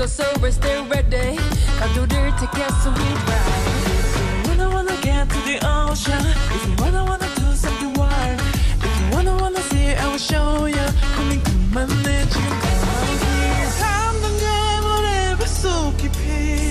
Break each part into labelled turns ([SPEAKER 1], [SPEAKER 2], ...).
[SPEAKER 1] so we're still ready. 파도를 택해서 we ride.
[SPEAKER 2] If you wanna get to the ocean, if you wanna do something wild, if you wanna see I will show you. 고민 그만해 지금 come on here. 잠든 괴물의 뱃속 깊이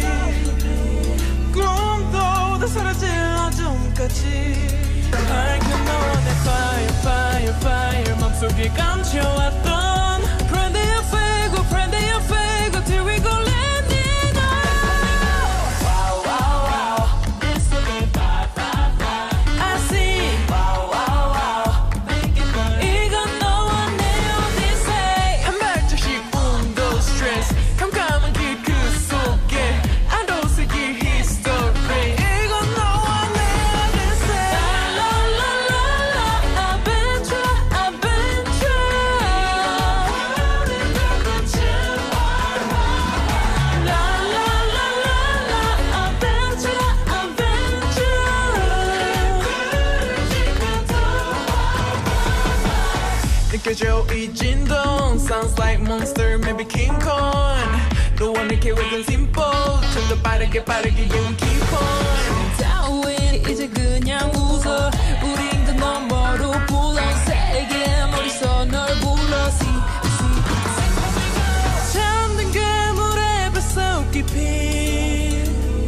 [SPEAKER 2] 꿈도 다 사라질 어둠까지 밝은 너와 내 fire fire fire 맘속에 감춰왔던 Prenez un fuego till we go landing on.
[SPEAKER 3] Wow wow wow it's looking fire fire fire
[SPEAKER 2] I see
[SPEAKER 3] wow wow wow make it burn
[SPEAKER 2] 이건 너와 내 오디세이 한 발짝씩 운동 스트레스 캄캄한 길 그 속에 아로새길 history 이건 너와 내 오디세이 La la la la adventure adventure La la la la la adventure adventure 느껴져 이 진동 Sounds like monster maybe King Kong 너와 내 계획은 simple 좀 더 빠르게 you keep on
[SPEAKER 1] 따윈 이제 그냥 웃어. 우린 그 너머로 불러 세게 머릿속 널 불러
[SPEAKER 2] 잠든 괴물의 뱃속 깊이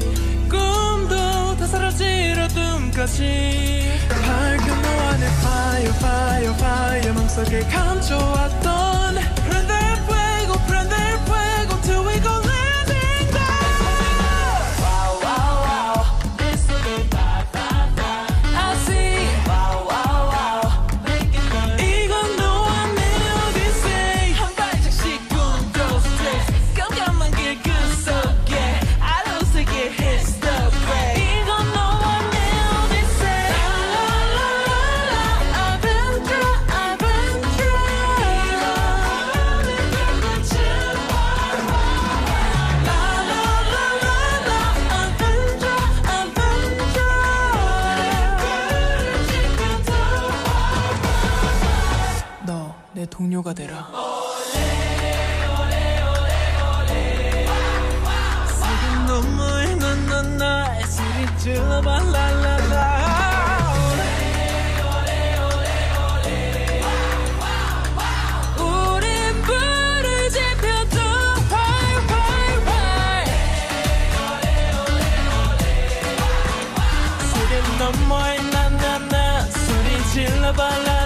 [SPEAKER 2] 꿈도 다 사라질 어둠까지 밝은 너와 내 fire fire fire 맘속에 감춰왔던 Prende fuego till we go landing down
[SPEAKER 3] wow wow wow it's looking fire fire fire
[SPEAKER 2] I see
[SPEAKER 3] wow wow wow make it burn
[SPEAKER 2] 이건 너와 내 오디세이 한 발짝씩 꿈도 스트레스 깜깜한 길 그 속에 아로새길 history 이건 너와 내 오디세이 La la la la adventure adventure La la la la la adventure adventure 너 내 동료가 되라 세계 너머에 넌 소리 질러봐 라라라 우린 불을 지펴도 fire fire fire 세계 너머에 난 소리 질러봐